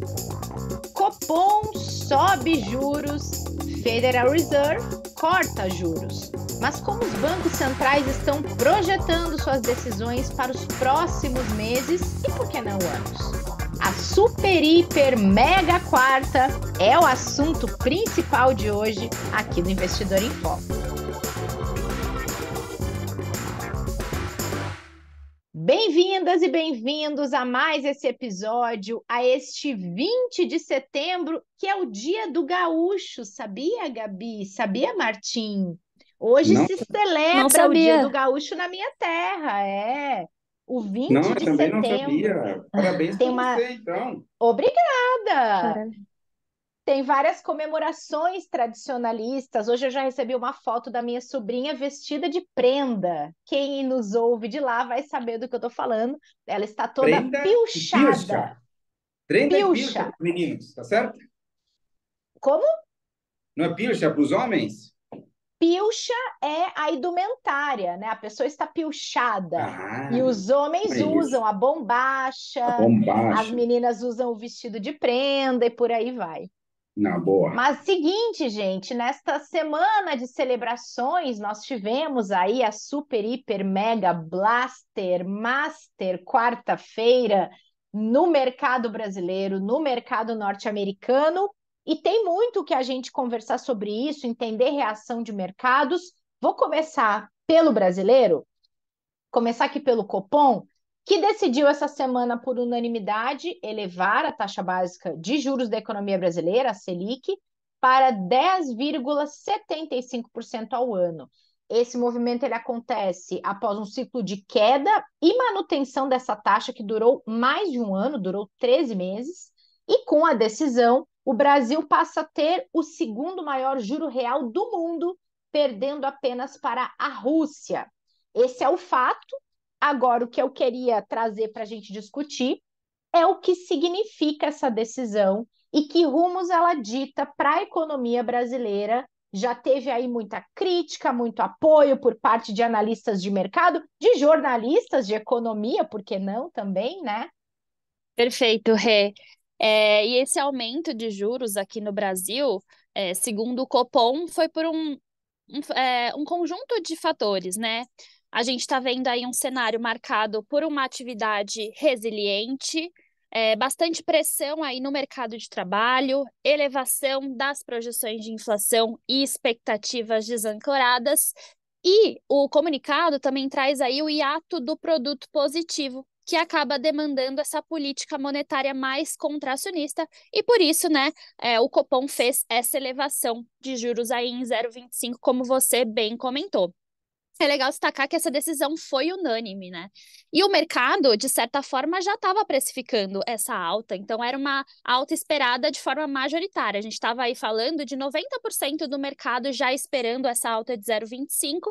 Copom sobe juros, Federal Reserve corta juros. Mas como os bancos centrais estão projetando suas decisões para os próximos meses e por que não anos? A super, hiper, mega quarta é o assunto principal de hoje aqui no Investidor em Foco. Bem-vindas e bem-vindos a mais esse episódio, a este 20 de setembro, que é o Dia do Gaúcho. Sabia, Gabi? Sabia, Martim? Hoje Não, se Não celebra o Dia do sabia. Gaúcho na minha terra, O não, 20 eu de também não setembro. sabia. Parabéns Tem para uma... você, então. Obrigada! Parabéns. Tem várias comemorações tradicionalistas. Hoje eu já recebi uma foto da minha sobrinha vestida de prenda. Quem nos ouve de lá vai saber do que eu estou falando. Ela está toda Prenda e pilchada. pilcha. Prenda e pilcha Pilcha. para os meninos, tá certo? Como? Não é pilcha para os homens? Pilcha é a indumentária, né? A pessoa está pilchada. Ah, E os não homens é isso. usam a A bombacha, as bombacha. meninas usam o vestido de prenda e por aí vai. Na boa. Mas seguinte, gente, nesta semana de celebrações, nós tivemos aí a Super, Hiper, Mega, Blaster, Master, quarta-feira, no mercado brasileiro, no mercado norte-americano, e tem muito que a gente conversar sobre isso, entender reação de mercados. Vou começar pelo brasileiro, começar aqui pelo Copom, que decidiu essa semana, por unanimidade, elevar a taxa básica de juros da economia brasileira, a Selic, para 10,75% ao ano. Esse movimento ele acontece após um ciclo de queda e manutenção dessa taxa que durou mais de um ano, durou 13 meses, e com a decisão, o Brasil passa a ter o segundo maior juro real do mundo, perdendo apenas para a Rússia. Esse é o fato. Agora, o que eu queria trazer para a gente discutir é o que significa essa decisão e que rumos ela dita para a economia brasileira. Já teve aí muita crítica, muito apoio por parte de analistas de mercado, de jornalistas de economia, por que não também, né? Perfeito, Rê. E esse aumento de juros aqui no Brasil, segundo o Copom, foi por um conjunto de fatores, né? A gente está vendo aí um cenário marcado por uma atividade resiliente, bastante pressão aí no mercado de trabalho, elevação das projeções de inflação e expectativas desancoradas. E o comunicado também traz aí o hiato do produto positivo, que acaba demandando essa política monetária mais contracionista, e por isso, né, o Copom fez essa elevação de juros aí em 0,25, como você bem comentou. É legal destacar que essa decisão foi unânime, né? E o mercado, de certa forma, já estava precificando essa alta, então era uma alta esperada de forma majoritária. A gente estava aí falando de 90% do mercado já esperando essa alta de 0,25,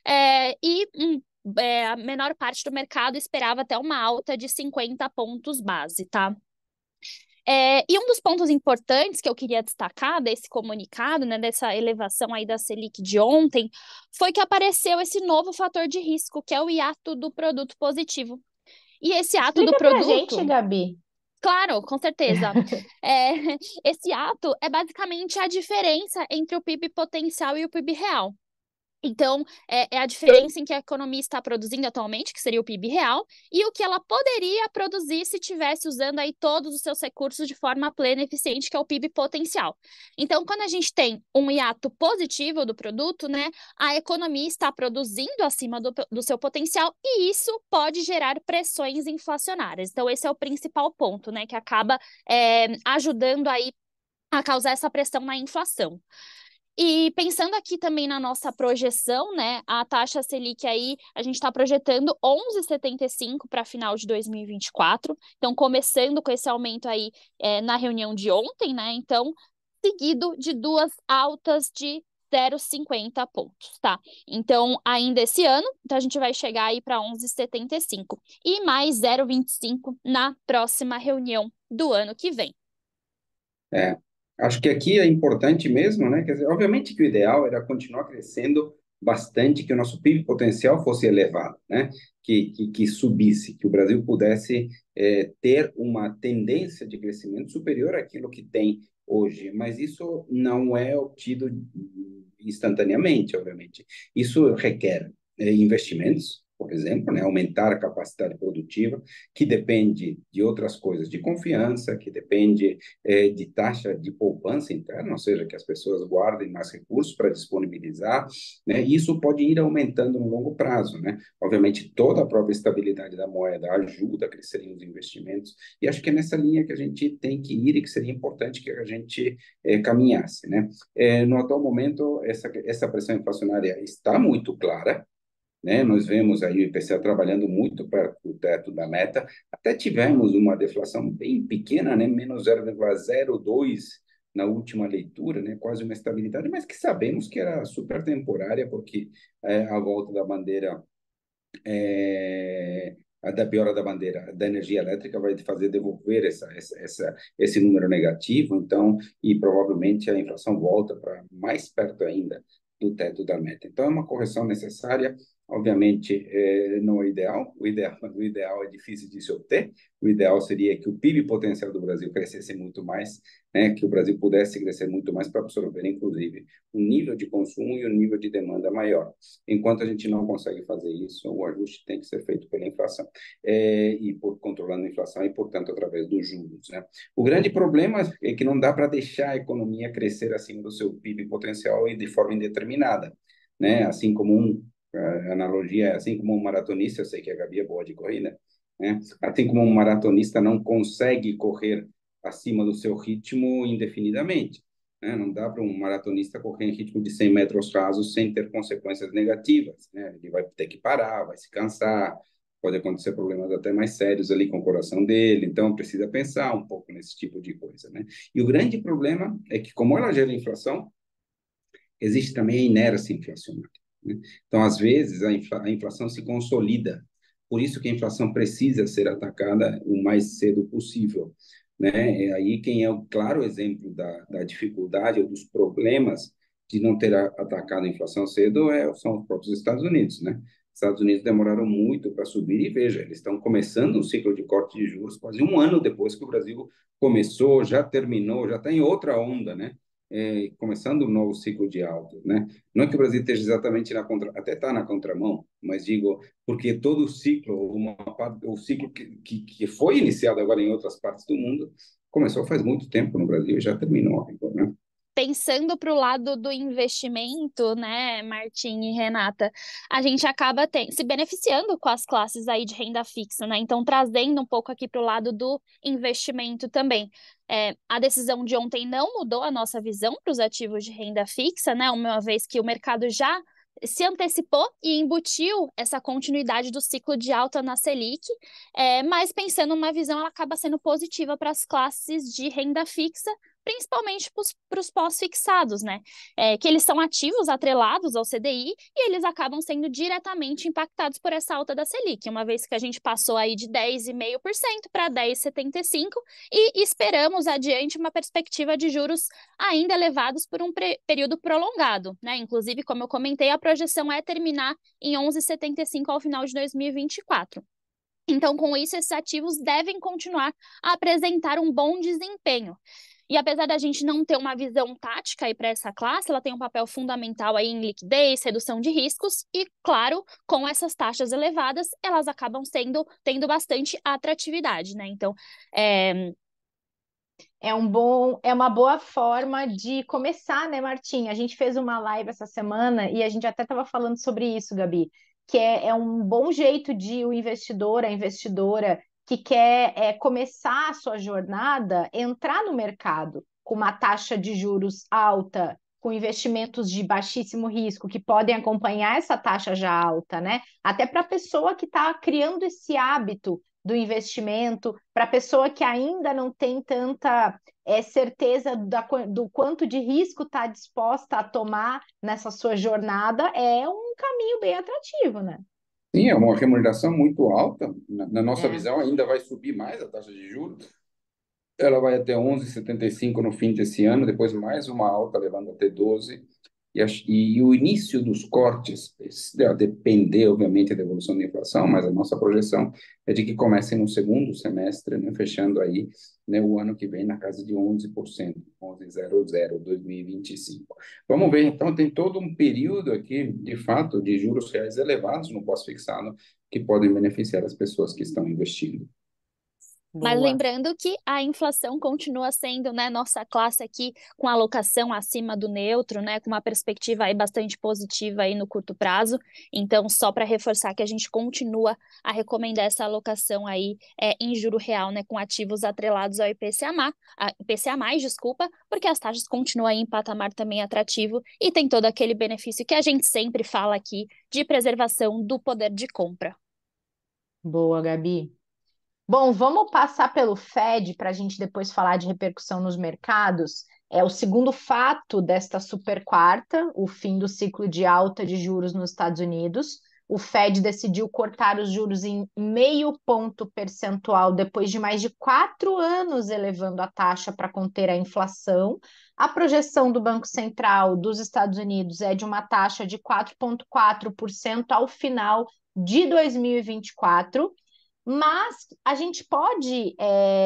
a menor parte do mercado esperava até uma alta de 50 pontos base, tá? E um dos pontos importantes que eu queria destacar desse comunicado, né, dessa elevação aí da Selic de ontem, foi que apareceu esse novo fator de risco, que é o hiato do produto positivo. E esse ato do Explica para a gente, produto, Gabi. claro, com certeza. É, esse ato é basicamente a diferença entre o PIB potencial e o PIB real. Então, é a diferença em que a economia está produzindo atualmente, que seria o PIB real, e o que ela poderia produzir se estivesse usando aí todos os seus recursos de forma plena e eficiente, que é o PIB potencial. Então, quando a gente tem um hiato positivo do produto, né, a economia está produzindo acima do seu potencial e isso pode gerar pressões inflacionárias. Então, esse é o principal ponto, né, que acaba ajudando aí a causar essa pressão na inflação. E pensando aqui também na nossa projeção, né, a taxa Selic aí, a gente está projetando 11,75 para final de 2024. Então, começando com esse aumento aí na reunião de ontem, né? Então, seguido de duas altas de 0,50 pontos, tá? Então, ainda esse ano, então a gente vai chegar aí para 11,75 e mais 0,25 na próxima reunião do ano que vem. É, acho que aqui é importante mesmo, né? Quer dizer, obviamente que o ideal era continuar crescendo bastante que o nosso PIB potencial fosse elevado, né? Que subisse, que o Brasil pudesse ter uma tendência de crescimento superior àquilo que tem hoje, mas isso não é obtido instantaneamente, obviamente. Isso requer investimentos, por exemplo, né, aumentar a capacidade produtiva, que depende de outras coisas, de confiança, que depende de taxa de poupança interna, ou seja, que as pessoas guardem mais recursos para disponibilizar, né? Isso pode ir aumentando no longo prazo, né? Obviamente, toda a própria estabilidade da moeda ajuda a crescer os investimentos, e acho que é nessa linha que a gente tem que ir e que seria importante que a gente caminhasse, né? No atual momento, essa pressão inflacionária está muito clara, né? Nós vemos aí o IPCA trabalhando muito perto do teto da meta. Até tivemos uma deflação bem pequena, né? Menos 0,02 na última leitura, né? Quase uma estabilidade, mas que sabemos que era super temporária, porque a volta da bandeira da piora da bandeira da energia elétrica vai fazer devolver esse número negativo, então, e provavelmente a inflação volta para mais perto ainda do teto da meta. Então, é uma correção necessária, obviamente, não é ideal, o ideal é difícil de se obter, o ideal seria que o PIB potencial do Brasil crescesse muito mais, né, que o Brasil pudesse crescer muito mais para absorver, inclusive, um nível de consumo e um nível de demanda maior. Enquanto a gente não consegue fazer isso, o ajuste tem que ser feito pela inflação, controlando a inflação e, portanto, através dos juros, né? O grande problema é que não dá para deixar a economia crescer acima do seu PIB potencial e de forma indeterminada, né? Assim como a analogia é assim como um maratonista, eu sei que a Gabi é boa de corrida, né? Assim como um maratonista não consegue correr acima do seu ritmo indefinidamente, né? Não dá para um maratonista correr em ritmo de 100 metros rasos sem ter consequências negativas, né? Ele vai ter que parar, vai se cansar, pode acontecer problemas até mais sérios ali com o coração dele, então precisa pensar um pouco nesse tipo de coisa, né? E o grande problema é que, como ela gera inflação, existe também a inércia inflacionária, né? Então, às vezes, a inflação se consolida. Por isso que a inflação precisa ser atacada o mais cedo possível, né? É aí quem é o claro exemplo da dificuldade ou dos problemas de não ter atacado a inflação cedo são os próprios Estados Unidos, né? Estados Unidos demoraram muito para subir e veja, eles estão começando um ciclo de corte de juros quase um ano depois que o Brasil começou, já terminou, já está em outra onda, né? Começando um novo ciclo de alta, né? Não é que o Brasil esteja exatamente até está na contramão, mas digo, porque todo o ciclo, o ciclo que foi iniciado agora em outras partes do mundo, começou faz muito tempo no Brasil e já terminou, né? Pensando para o lado do investimento, né, Martim e Renata, a gente acaba se beneficiando com as classes aí de renda fixa, né? Então, trazendo um pouco aqui para o lado do investimento também. A decisão de ontem não mudou a nossa visão para os ativos de renda fixa, né? Uma vez que o mercado já se antecipou e embutiu essa continuidade do ciclo de alta na Selic, mas pensando numa visão, ela acaba sendo positiva para as classes de renda fixa, principalmente para os pós-fixados, né? Que eles são ativos atrelados ao CDI e eles acabam sendo diretamente impactados por essa alta da Selic, uma vez que a gente passou aí de 10,5% para 10,75% e esperamos adiante uma perspectiva de juros ainda elevados por um período prolongado, né? Inclusive, como eu comentei, a projeção é terminar em 11,75 ao final de 2024. Então, com isso, esses ativos devem continuar a apresentar um bom desempenho. E apesar da gente não ter uma visão tática para essa classe, ela tem um papel fundamental aí em liquidez, redução de riscos e, claro, com essas taxas elevadas, elas acabam tendo bastante atratividade, né? Então, é uma boa forma de começar, né, Martim? A gente fez uma live essa semana e a gente até estava falando sobre isso, Gabi, que é um bom jeito de o investidor, a investidora que quer começar a sua jornada, entrar no mercado com uma taxa de juros alta, com investimentos de baixíssimo risco, que podem acompanhar essa taxa já alta, né? Até para a pessoa que está criando esse hábito do investimento, para a pessoa que ainda não tem tanta certeza do quanto de risco está disposta a tomar nessa sua jornada, é um caminho bem atrativo, né? Sim, é uma remuneração muito alta. Na nossa É. visão, ainda vai subir mais a taxa de juros. Ela vai até 11,75 no fim desse ano, depois mais uma alta levando até 12. E o início dos cortes, a depender, obviamente, da evolução da inflação, mas a nossa projeção é de que comecem no segundo semestre, né, fechando aí, né, o ano que vem na casa de 11%, 11,00, 2025. Vamos ver, então, tem todo um período aqui, de fato, de juros reais elevados no pós-fixado, que podem beneficiar as pessoas que estão investindo. Mas Boa. lembrando que a inflação continua sendo, né, nossa classe aqui com alocação acima do neutro, né, com uma perspectiva aí bastante positiva aí no curto prazo. Então, só para reforçar que a gente continua a recomendar essa alocação aí em juro real, né, com ativos atrelados ao IPCA+, desculpa, porque as taxas continuam aí em patamar também atrativo e tem todo aquele benefício que a gente sempre fala aqui de preservação do poder de compra. Boa, Gabi. Bom, vamos passar pelo Fed para a gente depois falar de repercussão nos mercados. É o segundo fato desta super quarta, o fim do ciclo de alta de juros nos Estados Unidos. O Fed decidiu cortar os juros em 0,5 ponto percentual depois de mais de 4 anos elevando a taxa para conter a inflação. A projeção do Banco Central dos Estados Unidos é de uma taxa de 4,4% ao final de 2024. Mas a gente pode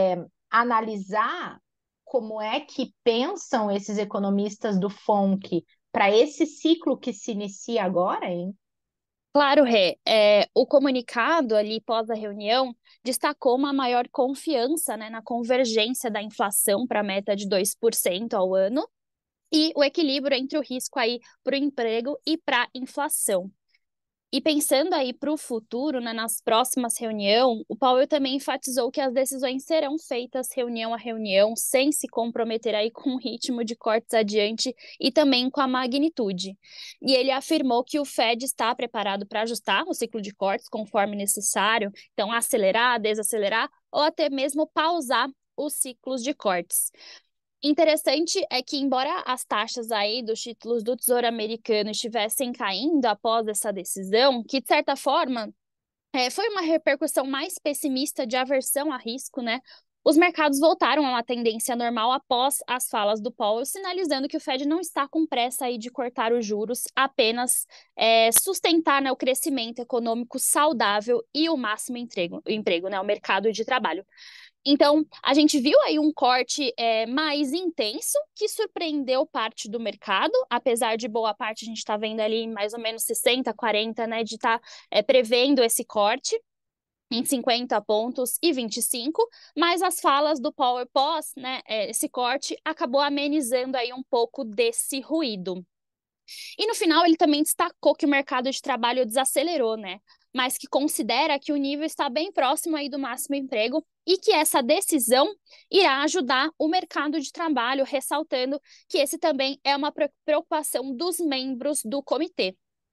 analisar como é que pensam esses economistas do FONC para esse ciclo que se inicia agora, hein? Claro, Rê, o comunicado ali pós a reunião destacou uma maior confiança, né, na convergência da inflação para a meta de 2% ao ano e o equilíbrio entre o risco aí para o emprego e para a inflação. E pensando aí para o futuro, né, nas próximas reuniões, o Powell também enfatizou que as decisões serão feitas reunião a reunião, sem se comprometer aí com o ritmo de cortes adiante e também com a magnitude. E ele afirmou que o Fed está preparado para ajustar o ciclo de cortes conforme necessário, então acelerar, desacelerar ou até mesmo pausar os ciclos de cortes. Interessante é que, embora as taxas aí dos títulos do Tesouro Americano estivessem caindo após essa decisão, que de certa forma foi uma repercussão mais pessimista de aversão a risco, né? Os mercados voltaram a uma tendência normal após as falas do Powell, sinalizando que o Fed não está com pressa aí de cortar os juros, apenas sustentar, né, o crescimento econômico saudável e o máximo emprego, né, o mercado de trabalho. Então, a gente viu aí um corte mais intenso, que surpreendeu parte do mercado, apesar de boa parte a gente está vendo ali mais ou menos 60, 40, né, de estar prevendo esse corte em 50 pontos e 25, mas as falas do Powell pós, né, esse corte acabou amenizando aí um pouco desse ruído. E no final ele também destacou que o mercado de trabalho desacelerou, né? Mas que considera que o nível está bem próximo aí do máximo emprego e que essa decisão irá ajudar o mercado de trabalho, ressaltando que esse também é uma preocupação dos membros do comitê.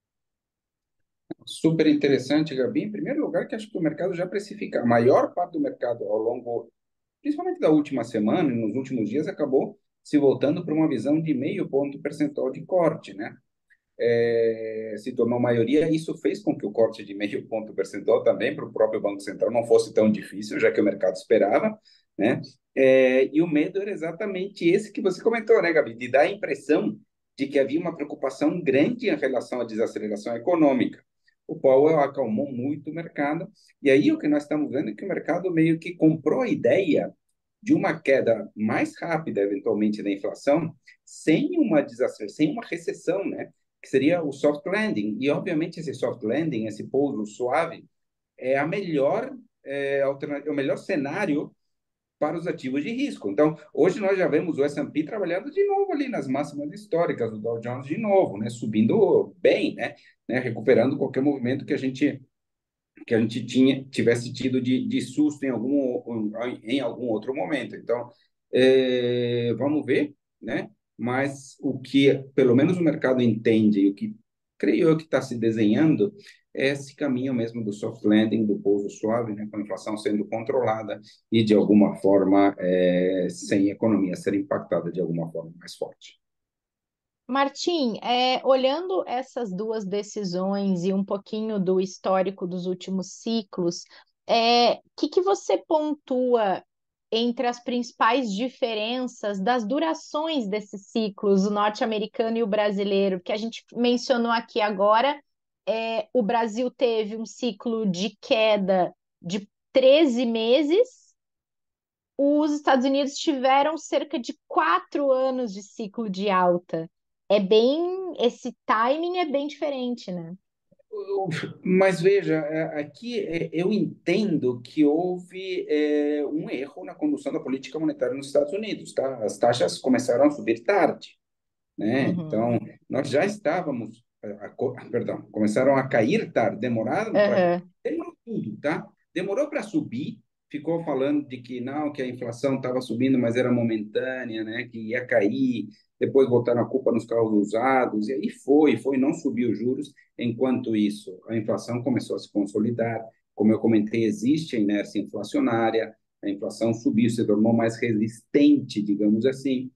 Super interessante, Gabi. Em primeiro lugar, que acho que o mercado já precifica. A maior parte do mercado ao longo, principalmente da última semana e nos últimos dias, acabou se voltando para uma visão de 0,5 ponto percentual de corte, né? Se tornou maioria. Isso fez com que o corte de 0,5 ponto percentual também para o próprio Banco Central não fosse tão difícil, já que o mercado esperava, né? E o medo era exatamente esse que você comentou, né, Gabi? De dar a impressão de que havia uma preocupação grande em relação à desaceleração econômica. O Powell acalmou muito o mercado, e aí o que nós estamos vendo é que o mercado meio que comprou a ideia de uma queda mais rápida, eventualmente, da inflação, sem uma recessão, né? Que seria o soft landing. E, obviamente, esse soft landing, esse pouso suave, é o melhor cenário para os ativos de risco. Então, hoje nós já vemos o S&P trabalhando de novo ali nas máximas históricas, o Dow Jones de novo, né? Subindo bem, né? Recuperando qualquer movimento que a gente tivesse tido de susto em algum outro momento. Então, vamos ver, né? Mas o que, pelo menos o mercado entende e o que creio eu que está se desenhando é esse caminho mesmo do soft landing, do pouso suave, né? Com a inflação sendo controlada e, de alguma forma, sem a economia ser impactada de alguma forma mais forte. Martim, olhando essas duas decisões e um pouquinho do histórico dos últimos ciclos, que você pontua entre as principais diferenças das durações desses ciclos, o norte-americano e o brasileiro, que a gente mencionou aqui agora, o Brasil teve um ciclo de queda de 13 meses, os Estados Unidos tiveram cerca de 4 anos de ciclo de alta. Esse timing é bem diferente, né? Mas veja, aqui eu entendo que houve um erro na condução da política monetária nos Estados Unidos, tá? As taxas começaram a subir tarde, né? Então, Uhum. nós já estávamos, perdão, começaram a cair tarde, demoraram para, Aham. demorou tudo, tá? Demorou para subir, ficou falando de que não, que a inflação estava subindo, mas era momentânea, né? Que ia cair, depois botaram a culpa nos carros usados, e aí foi, não subiu os juros. Enquanto isso, a inflação começou a se consolidar. Como eu comentei, existe a inércia inflacionária, a inflação subiu, se tornou mais resistente, digamos assim.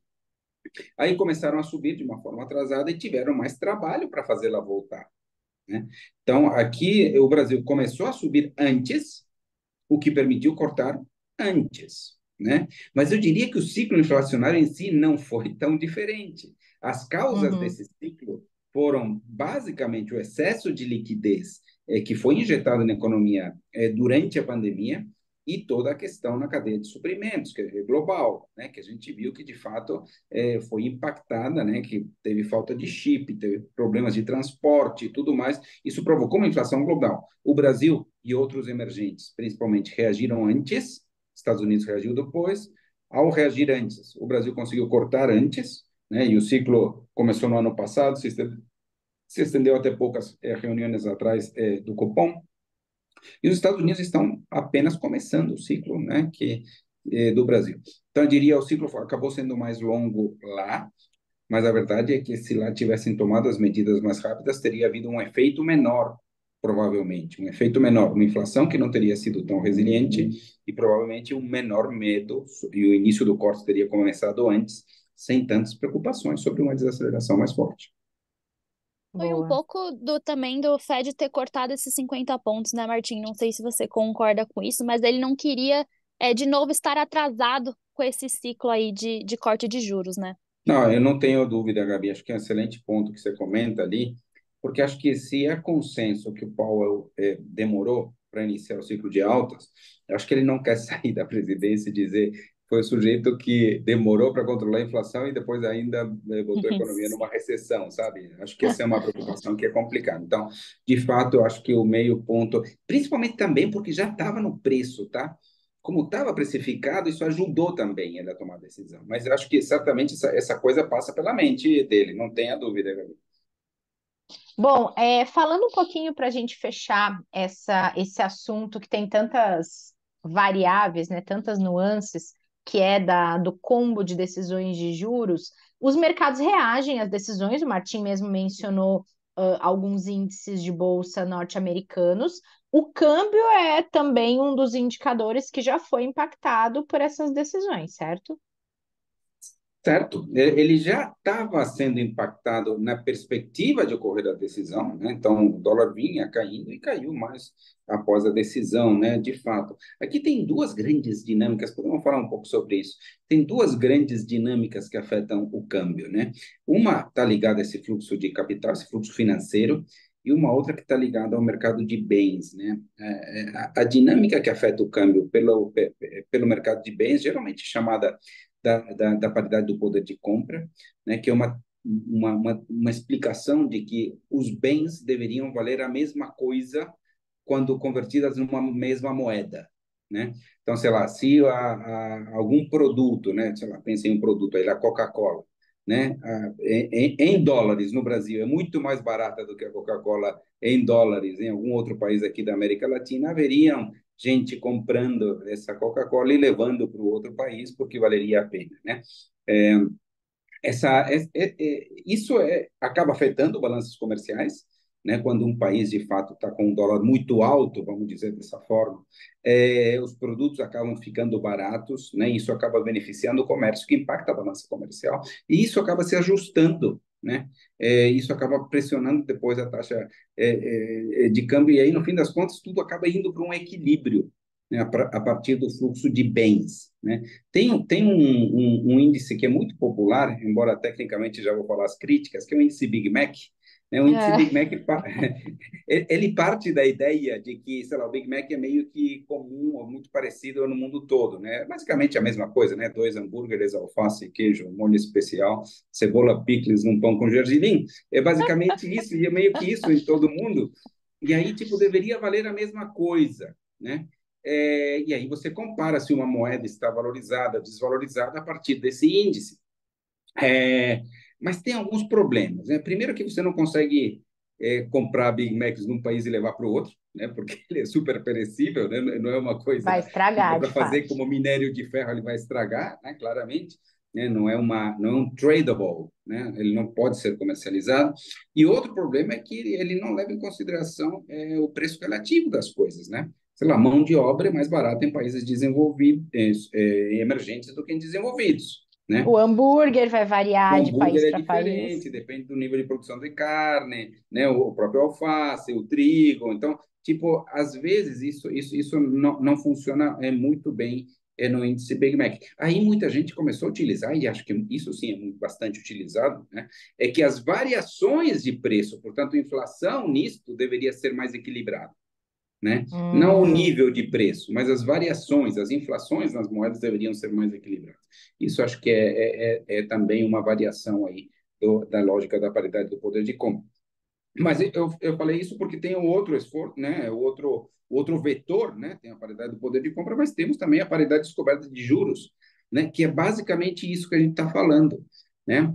Aí começaram a subir de uma forma atrasada e tiveram mais trabalho para fazê-la voltar, né? Então, aqui o Brasil começou a subir antes, o que permitiu cortar antes, né? Mas eu diria que o ciclo inflacionário em si não foi tão diferente. As causas Uhum. desse ciclo foram basicamente o excesso de liquidez que foi injetado na economia durante a pandemia e toda a questão na cadeia de suprimentos, que é global, né? Que a gente viu que de fato foi impactada, né? Que teve falta de chip, teve problemas de transporte e tudo mais. Isso provocou uma inflação global. O Brasil e outros emergentes, principalmente, reagiram antes, Estados Unidos reagiu depois. Ao reagir antes, o Brasil conseguiu cortar antes, né? E o ciclo começou no ano passado, se estendeu até poucas reuniões atrás do Copom. E os Estados Unidos estão apenas começando o ciclo, né? Do Brasil. Então, eu diria, o ciclo acabou sendo mais longo lá, mas a verdade é que se lá tivessem tomado as medidas mais rápidas, teria havido um efeito menor, provavelmente, um efeito menor, uma inflação que não teria sido tão resiliente e provavelmente um menor medo, e o início do corte teria começado antes, sem tantas preocupações sobre uma desaceleração mais forte. Foi um Boa. pouco também do Fed ter cortado esses 50 pontos, né, Martim? Não sei se você concorda com isso, mas ele não queria, de novo, estar atrasado com esse ciclo aí de corte de juros, né? Não, eu não tenho dúvida, Gabi. Acho que é um excelente ponto que você comenta ali, porque acho que se é consenso que o Powell demorou para iniciar o ciclo de altas, eu acho que ele não quer sair da presidência e dizer que foi o sujeito que demorou para controlar a inflação e depois ainda botou a economia numa recessão, sabe? Acho que essa é uma preocupação que é complicada. Então, de fato, eu acho que o meio ponto, principalmente também porque já estava no preço, tá? Como estava precificado, isso ajudou também ele a tomar a decisão. Mas eu acho que certamente essa coisa passa pela mente dele, não tenha dúvida, Gabi. Bom, falando um pouquinho para a gente fechar esse assunto que tem tantas variáveis, né, tantas nuances, que é do combo de decisões de juros, os mercados reagem às decisões, o Martim mesmo mencionou alguns índices de bolsa norte-americanos. O câmbio é também um dos indicadores que já foi impactado por essas decisões, certo? Certo, ele já estava sendo impactado na perspectiva de ocorrer a decisão, né? Então o dólar vinha caindo e caiu mais após a decisão, né? De fato. Aqui tem duas grandes dinâmicas, podemos falar um pouco sobre isso. Tem duas grandes dinâmicas que afetam o câmbio, né? Uma está ligada a esse fluxo de capital, esse fluxo financeiro, e uma outra que está ligada ao mercado de bens, né? A dinâmica que afeta o câmbio pelo mercado de bens, geralmente chamada da paridade do poder de compra, né, que é uma explicação de que os bens deveriam valer a mesma coisa quando convertidas numa mesma moeda, né? Então, sei lá, se algum produto, né, sei lá, pensa em um produto aí, a Coca-Cola, né, em dólares no Brasil é muito mais barata do que a Coca-Cola em dólares em algum outro país aqui da América Latina, haveriam gente comprando essa Coca-Cola e levando para o outro país porque valeria a pena, né? É, isso acaba afetando balanços comerciais, né? Quando um país de fato está com um dólar muito alto, vamos dizer dessa forma, os produtos acabam ficando baratos, né? Isso acaba beneficiando o comércio, que impacta a balança comercial, e isso acaba se ajustando, né? Isso acaba pressionando depois a taxa de câmbio, e aí, no fim das contas, tudo acaba indo para um equilíbrio. né, a partir do fluxo de bens, né? Tem um índice que é muito popular, embora tecnicamente já vou falar as críticas, que é o índice Big Mac. Né? O índice É, Big Mac, ele parte da ideia de que, sei lá, o Big Mac é meio que comum ou muito parecido no mundo todo, né? Basicamente a mesma coisa, né? 2 hambúrgueres, alface, queijo, molho especial, cebola, picles, um pão com gergelim. É basicamente isso, e é meio que isso em todo mundo. E aí, tipo, deveria valer a mesma coisa, né? E aí você compara se uma moeda está valorizada, desvalorizada a partir desse índice. É, mas tem alguns problemas, né? Primeiro que você não consegue comprar Big Macs num país e levar para o outro, né? Porque ele é super perecível, né? Não é uma coisa vai que dá estragar, de para fazer fato. como minério de ferro, ele vai estragar, né? Claramente, né? Não é um tradable, né? Ele não pode ser comercializado. E outro problema é que ele não leva em consideração o preço relativo das coisas, né? Sei lá, mão de obra é mais barata em países desenvolvidos, emergentes do que em desenvolvidos, né? O hambúrguer vai O variar de hambúrguer país é para país. diferente, depende do nível de produção de carne, né? O próprio alface, o trigo. Então, tipo, às vezes isso não funciona muito bem no índice Big Mac. Aí muita gente começou a utilizar, e acho que isso sim é bastante utilizado, né? É que as variações de preço, portanto, a inflação nisso deveria ser mais equilibrada, né? Não o Hum, nível de preço, mas as variações, as inflações nas moedas deveriam ser mais equilibradas. Isso acho que é também uma variação aí da lógica da paridade do poder de compra. Mas eu falei isso porque tem o outro esforço, né? O outro vetor, né? Tem a paridade do poder de compra, mas temos também a paridade de descoberta de juros, né? Que é basicamente isso que a gente está falando, né?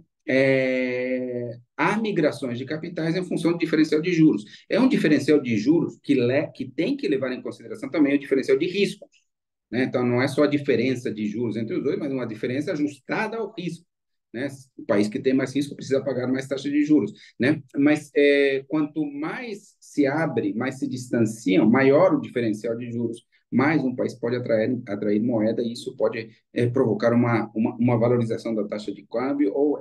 Há migrações de capitais em função do diferencial de juros. É um diferencial de juros que tem que levar em consideração também o diferencial de riscos, né? Então, não é só a diferença de juros entre os dois, mas uma diferença ajustada ao risco, né? O país que tem mais risco precisa pagar mais taxa de juros, né? Mas quanto mais se abre, mais se distanciam, maior o diferencial de juros, mais um país pode atrair moeda e isso pode provocar uma valorização da taxa de câmbio ou,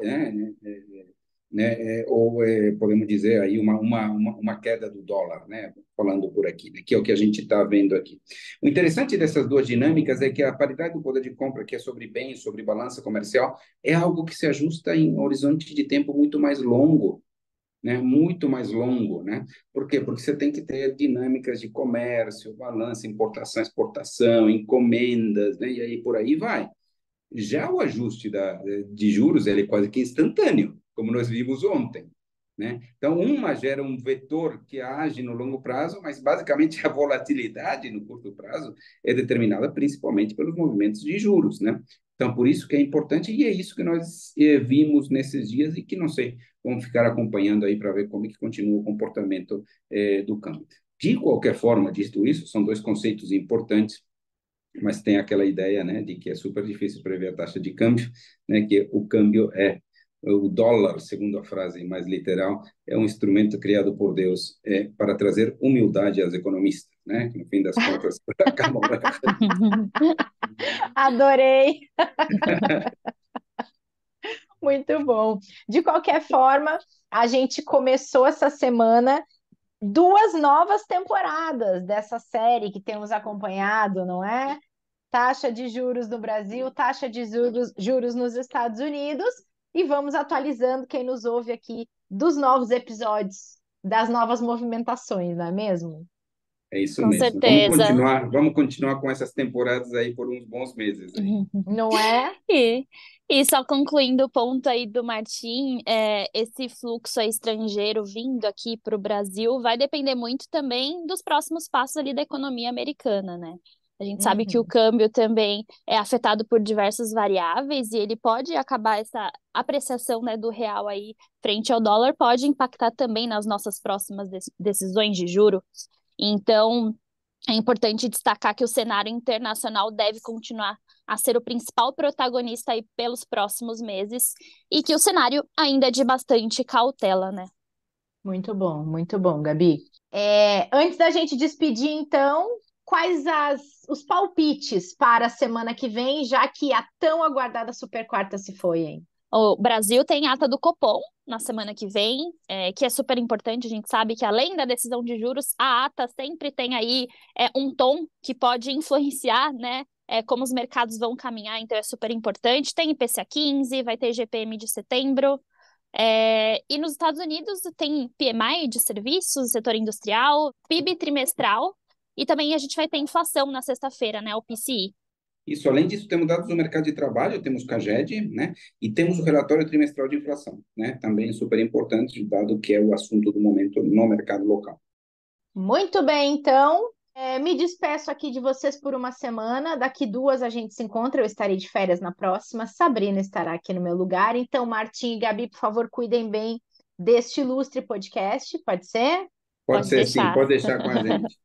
podemos dizer aí uma queda do dólar, né? Falando por aqui, né? Que é o que a gente está vendo aqui. O interessante dessas duas dinâmicas é que a paridade do poder de compra, que é sobre bens, sobre balança comercial, é algo que se ajusta em um horizonte de tempo muito mais longo, né? Muito mais longo, né? Por quê? Porque você tem que ter dinâmicas de comércio, balança, importação, exportação, encomendas, né? E aí por aí vai. Já o ajuste de juros, ele é quase que instantâneo, como nós vimos ontem, né? Então, uma gera um vetor que age no longo prazo, mas basicamente a volatilidade no curto prazo é determinada principalmente pelos movimentos de juros, né? Então, por isso que é importante, e é isso que nós vimos nesses dias e que, não sei, vamos ficar acompanhando aí para ver como é que continua o comportamento do câmbio. De qualquer forma, dito isso, são dois conceitos importantes, mas tem aquela ideia, né, de que é super difícil prever a taxa de câmbio, né, que o câmbio o dólar, segundo a frase mais literal, é um instrumento criado por Deus para trazer humildade aos economistas, né, que no fim das contas acabam. adorei, muito bom. De qualquer forma, a gente começou essa semana duas novas temporadas dessa série que temos acompanhado, não é? Taxa de juros no Brasil, taxa de juros nos Estados Unidos, e vamos atualizando quem nos ouve aqui dos novos episódios, das novas movimentações, não é mesmo? É isso Com mesmo. certeza. Vamos continuar com essas temporadas aí por uns bons meses aí. Não é? E, e só concluindo o ponto aí do Martim, esse fluxo aí estrangeiro vindo aqui para o Brasil vai depender muito também dos próximos passos ali da economia americana, né? A gente sabe que o Uhum. câmbio também é afetado por diversas variáveis e ele pode acabar essa apreciação, né, do real aí frente ao dólar pode impactar também nas nossas próximas decisões de juros. Então, é importante destacar que o cenário internacional deve continuar a ser o principal protagonista aí pelos próximos meses e que o cenário ainda é de bastante cautela, né? Muito bom, Gabi. Antes da gente despedir, então, quais os palpites para a semana que vem, já que a tão aguardada Super Quarta se foi, hein? O Brasil tem ata do Copom na semana que vem, que é super importante. A gente sabe que, além da decisão de juros, a ata sempre tem aí um tom que pode influenciar, né, como os mercados vão caminhar, então é super importante. Tem IPCA 15, vai ter GPM de setembro. E nos Estados Unidos tem PMI de serviços, setor industrial, PIB trimestral, e também a gente vai ter inflação na sexta-feira, né, o PCI. Isso, além disso, temos dados do mercado de trabalho, temos CAGED, né? E temos o relatório trimestral de inflação, né? Também super importante, dado que é o assunto do momento no mercado local. Muito bem, então, me despeço aqui de vocês por uma semana. Daqui 2 a gente se encontra, eu estarei de férias na próxima. Sabrina estará aqui no meu lugar. Então, Martim e Gabi, por favor, cuidem bem deste ilustre podcast, pode ser? Pode Pode ser, sim, deixar. pode deixar com a gente.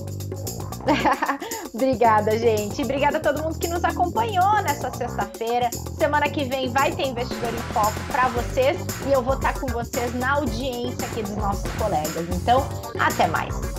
Obrigada, gente. Obrigada a todo mundo que nos acompanhou nessa sexta-feira. Semana que vem vai ter Investidor em Foco para vocês e eu vou estar com vocês na audiência aqui dos nossos colegas. Então, até mais.